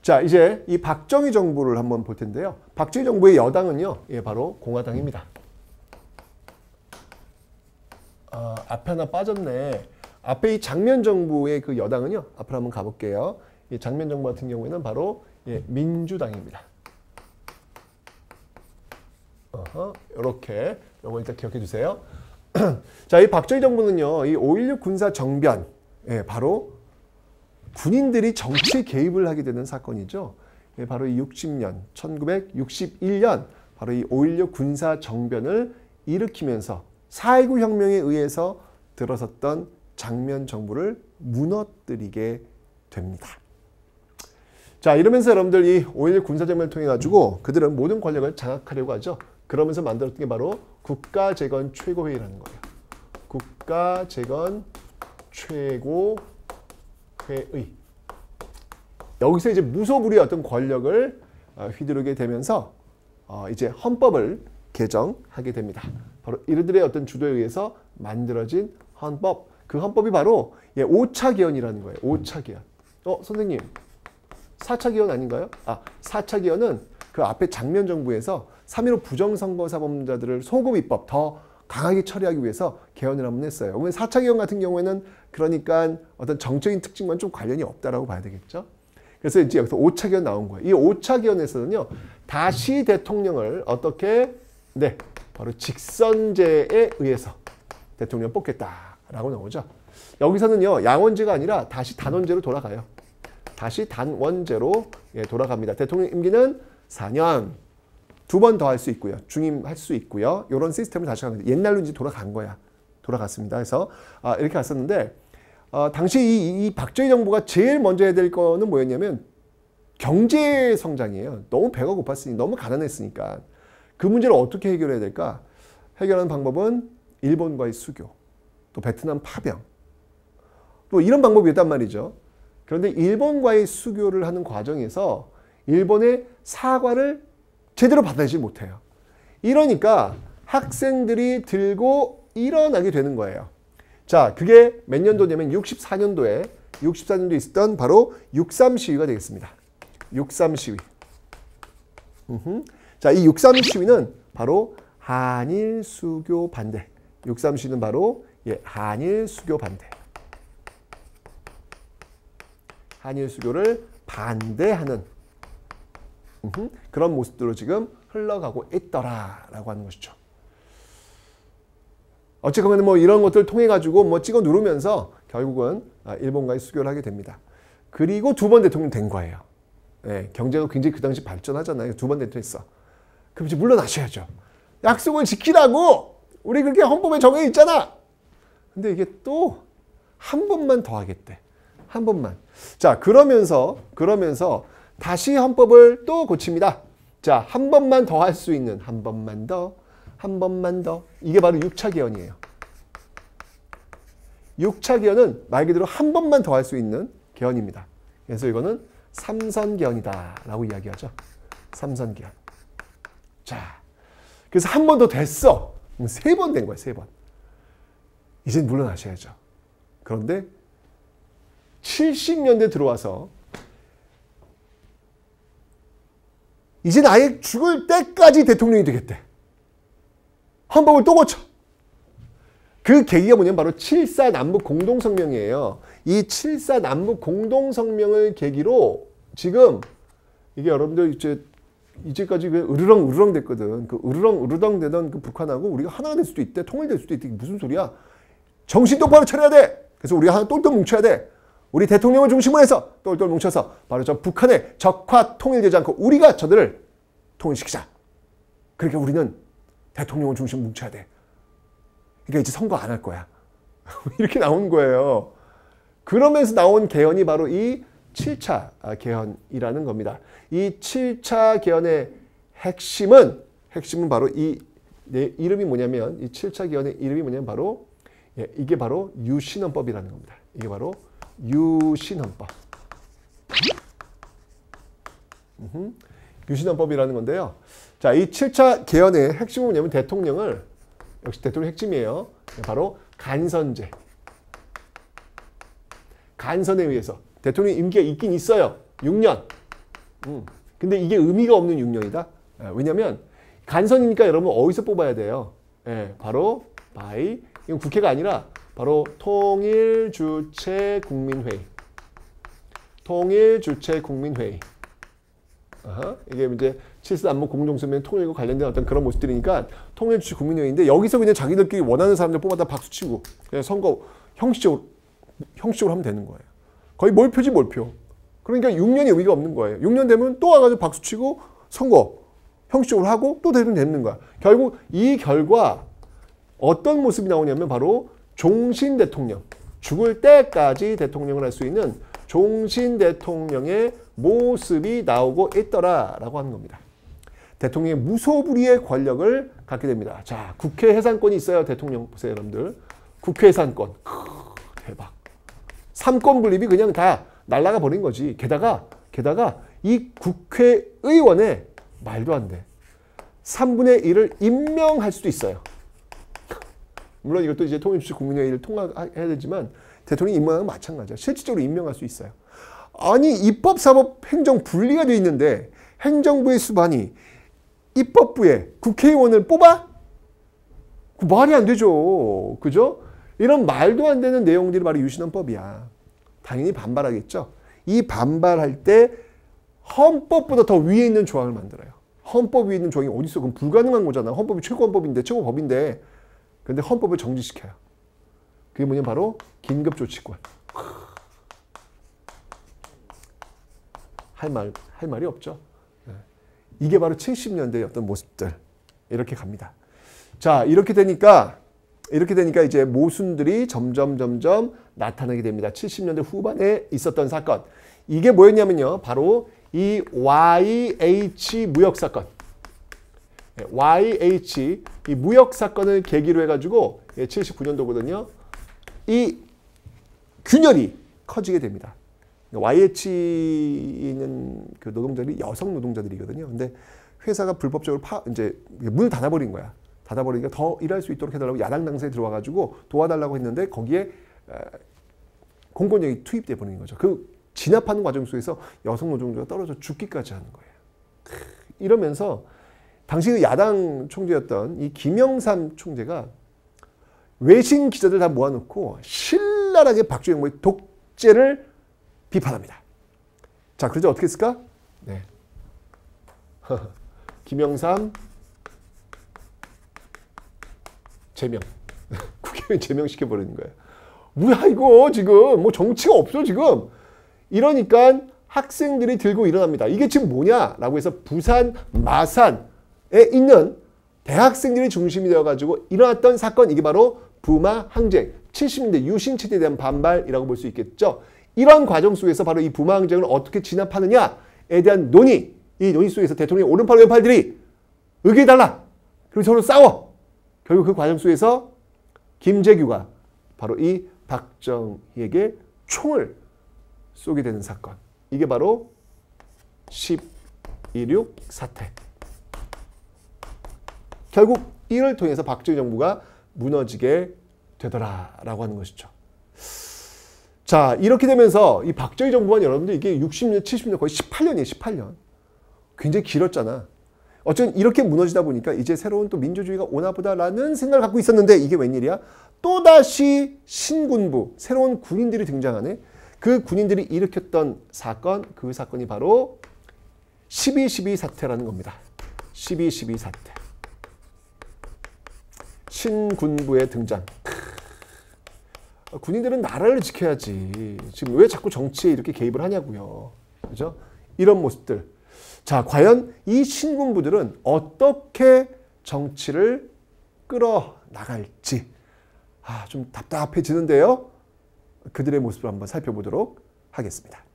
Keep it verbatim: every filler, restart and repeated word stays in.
자, 이제 이 박정희 정부를 한번 볼 텐데요. 박정희 정부의 여당은요, 예, 바로 공화당입니다. 아, 앞에 하나 빠졌네. 앞에 이 장면 정부의 그 여당은요, 앞으로 한번 가볼게요. 이 장면 정부 같은 경우에는 바로 예, 민주당입니다. 어허, 이렇게 요거 일단 기억해 주세요. 자, 이 박정희 정부는요, 이 오일육 군사 정변, 예, 바로 군인들이 정치 개입을 하게 되는 사건이죠. 예, 바로 이 육십 년, 천구백육십일 년, 바로 이 오일육 군사 정변을 일으키면서 사 일구 혁명에 의해서 들어섰던 장면 정부를 무너뜨리게 됩니다. 자, 이러면서 여러분들 이 오일육 군사 정변을 통해 가지고 그들은 모든 권력을 장악하려고 하죠. 그러면서 만들었던 게 바로 국가재건 최고회의라는 거예요. 국가재건 최고회의. 여기서 이제 무소불위의 어떤 권력을 휘두르게 되면서 이제 헌법을 개정하게 됩니다. 바로 이들의 어떤 주도에 의해서 만들어진 헌법. 그 헌법이 바로 오 차 개헌이라는 거예요. 오 차 개헌. 어, 선생님. 사 차 개헌 아닌가요? 아, 사 차 개헌은 그 앞에 장면 정부에서 삼 일오 부정선거사범자들을 소급 입법 더 강하게 처리하기 위해서 개헌을 한번 했어요. 그러면 사 차 개헌 같은 경우에는 그러니까 어떤 정적인 특징과는 좀 관련이 없다라고 봐야 되겠죠. 그래서 이제 여기서 오 차 개헌 나온 거예요. 이 오 차 개헌에서는요, 다시 대통령을 어떻게, 네, 바로 직선제에 의해서 대통령 뽑겠다라고 나오죠. 여기서는요, 양원제가 아니라 다시 단원제로 돌아가요. 다시 단원제로 예, 돌아갑니다. 대통령 임기는 사 년, 두 번 더 할 수 있고요. 중임할 수 있고요. 이런 시스템을 다시 가는 거예요. 옛날로 이제 돌아간 거야. 돌아갔습니다. 그래서 아, 이렇게 갔었는데 어, 당시 이, 이 박정희 정부가 제일 먼저 해야 될 거는 뭐였냐면 경제 성장이에요. 너무 배가 고팠으니 너무 가난했으니까 그 문제를 어떻게 해결해야 될까? 해결하는 방법은 일본과의 수교, 또 베트남 파병, 또 이런 방법이었단 말이죠. 그런데 일본과의 수교를 하는 과정에서 일본의 사과를 제대로 받아내지 못해요. 이러니까 학생들이 들고 일어나게 되는 거예요. 자, 그게 몇 년도냐면 육십사 년도에 육십사 년도에 있었던 바로 육삼 시위가 되겠습니다. 육삼 시위. 으흠. 자, 이 육삼 시위는 바로 한일 수교 반대. 육삼 시위는 바로 예, 한일 수교 반대. 한일 수교를 반대하는 으흠, 그런 모습들로 지금 흘러가고 있더라라고 하는 것이죠. 어쨌거나 뭐 이런 것들을 통해 가지고 뭐 찍어 누르면서 결국은 일본과의 수교를 하게 됩니다. 그리고 두 번 대통령 된 거예요. 네, 경제가 굉장히 그 당시 발전하잖아요. 두 번 대통령 했어. 그럼 이제 물러나셔야죠. 약속을 지키라고! 우리 그렇게 헌법에 정해 있잖아! 근데 이게 또 한 번만 더 하겠대. 한 번만. 자, 그러면서, 그러면서 다시 헌법을 또 고칩니다. 자, 한 번만 더 할 수 있는, 한 번만 더, 한 번만 더. 이게 바로 육 차 개헌이에요. 육 차 개헌은 말 그대로 한 번만 더 할 수 있는 개헌입니다. 그래서 이거는 삼선 개헌이다 라고 이야기하죠. 삼선 개헌. 자, 그래서 한 번 더 됐어. 세 번 된 거야, 세 번. 이젠 물러나셔야죠. 그런데 칠십 년대 들어와서 이젠 아예 죽을 때까지 대통령이 되겠대. 헌법을 또 고쳐. 그 계기가 뭐냐면 바로 칠사 남북 공동성명이에요. 이 칠사 남북 공동성명을 계기로 지금 이게 여러분들 이제 이제까지 으르렁 으르렁 됐거든. 그 으르렁 으르렁 되던 그 북한하고 우리가 하나가 될 수도 있대. 통일될 수도 있대. 무슨 소리야? 정신 똑바로 차려야 돼. 그래서 우리가 하나 똘똘 뭉쳐야 돼. 우리 대통령을 중심으로 해서 똘똘 뭉쳐서 바로 저 북한의 적화 통일되지 않고 우리가 저들을 통일시키자. 그러니까 우리는 대통령을 중심으로 뭉쳐야 돼. 그러니까 이제 선거 안 할 거야. 이렇게 나온 거예요. 그러면서 나온 개헌이 바로 이 칠 차 개헌이라는 겁니다. 이 칠 차 개헌의 핵심은 핵심은 바로 이 내 이름이 뭐냐면 이 칠 차 개헌의 이름이 뭐냐면 바로 예, 이게 바로 유신헌법이라는 겁니다. 이게 바로 유신헌법. 음흠. 유신헌법이라는 건데요. 자, 이 칠 차 개헌의 핵심은 뭐냐면 대통령을 역시 대통령 핵심이에요. 바로 간선제. 간선에 의해서 대통령 임기가 있긴 있어요. 육 년. 음. 근데 이게 의미가 없는 육 년이다. 왜냐면 간선이니까 여러분 어디서 뽑아야 돼요? 예, 바로 by 이건 국회가 아니라 바로 통일주체국민회의. 통일주체국민회의. 어허, 이게 이제 칠스 안목 공동성명 통일과 관련된 어떤 그런 모습들이니까 통일주체국민회의인데 여기서 그냥 자기들끼리 원하는 사람들 뽑아다 박수치고 그냥 선거 형식적으로 형식적으로 하면 되는 거예요. 거의 몰표지 몰표. 그러니까 육 년이 의미가 없는 거예요. 육 년 되면 또 와가지고 박수치고 선거 형식적으로 하고 또 되면 되는 거야. 결국 이 결과 어떤 모습이 나오냐면 바로 종신 대통령, 죽을 때까지 대통령을 할 수 있는 종신 대통령의 모습이 나오고 있더라라고 하는 겁니다. 대통령의 무소불위의 권력을 갖게 됩니다. 자, 국회 해산권이 있어요. 대통령 보세요, 여러분들. 국회 해산권. 대박. 삼권 분립이 그냥 다 날아가 버린 거지. 게다가 게다가 이 국회의원의 말도 안 돼. 삼분의 일을 임명할 수도 있어요. 물론 이것도 이제 통일주체국민회의를 통과해야 되지만 대통령이 임명하는 건 마찬가지야. 실질적으로 임명할 수 있어요. 아니 입법, 사법, 행정 분리가 돼 있는데 행정부의 수반이 입법부에 국회의원을 뽑아? 그 말이 안 되죠. 그죠? 이런 말도 안 되는 내용들이 바로 유신헌법이야. 당연히 반발하겠죠. 이 반발할 때 헌법보다 더 위에 있는 조항을 만들어요. 헌법 위에 있는 조항이 어디 있어? 그럼 불가능한 거잖아. 헌법이 최고헌법인데, 최고법인데. 근데 헌법을 정지시켜요. 그게 뭐냐면 바로 긴급조치권. 할 말, 할 말이 없죠. 이게 바로 칠십 년대의 어떤 모습들. 이렇게 갑니다. 자, 이렇게 되니까, 이렇게 되니까 이제 모순들이 점점, 점점 나타나게 됩니다. 칠십 년대 후반에 있었던 사건. 이게 뭐였냐면요. 바로 이 와이에이치 무역사건. 와이에이치, 이 무역사건을 계기로 해가지고, 칠십구 년도거든요. 이 균열이 커지게 됩니다. 와이에이치에 있는 그 노동자들이 여성 노동자들이거든요. 근데 회사가 불법적으로 파, 이제 문을 닫아버린 거야. 닫아버리니까 더 일할 수 있도록 해달라고 야당 당사에 들어와가지고 도와달라고 했는데 거기에 공권력이 투입돼 버리는 거죠. 그 진압하는 과정 속에서 여성 노동자가 떨어져 죽기까지 하는 거예요. 이러면서 당시 그 야당 총재였던 이 김영삼 총재가 외신 기자들 다 모아놓고 신랄하게 박정희 정부의 독재를 비판합니다. 자, 그러자 어떻게 했을까? 네. 김영삼 제명. 국회의원 제명시켜버리는 거예요. 뭐야 이거 지금 뭐 정치가 없어 지금. 이러니까 학생들이 들고 일어납니다. 이게 지금 뭐냐라고 해서 부산 마산에 있는 대학생들이 중심이 되어가지고 일어났던 사건, 이게 바로 부마 항쟁. 칠십 년대 유신체제에 대한 반발이라고 볼 수 있겠죠. 이런 과정 속에서 바로 이 부마 항쟁을 어떻게 진압하느냐에 대한 논의, 이 논의 속에서 대통령의 오른팔 왼팔들이 의기해달라. 그리고 서로 싸워. 결국 그 과정 속에서 김재규가 바로 이 박정희에게 총을 쏘게 되는 사건. 이게 바로 십이십육 사태. 결국 이를 통해서 박정희 정부가 무너지게 되더라라고 하는 것이죠. 자, 이렇게 되면서 이 박정희 정부가 여러분들 이게 육십 년, 칠십 년, 거의 십팔 년이에요. 십팔 년. 굉장히 길었잖아. 어쨌든 이렇게 무너지다 보니까 이제 새로운 또 민주주의가 오나 보다라는 생각을 갖고 있었는데 이게 웬일이야? 또다시 신군부, 새로운 군인들이 등장하네. 그 군인들이 일으켰던 사건, 그 사건이 바로 십이 십이 사태라는 겁니다. 십이 십이 사태. 신군부의 등장. 군인들은 나라를 지켜야지. 지금 왜 자꾸 정치에 이렇게 개입을 하냐고요. 그죠? 이런 모습들. 자, 과연 이 신군부들은 어떻게 정치를 끌어나갈지. 아, 좀 답답해지는데요. 그들의 모습을 한번 살펴보도록 하겠습니다.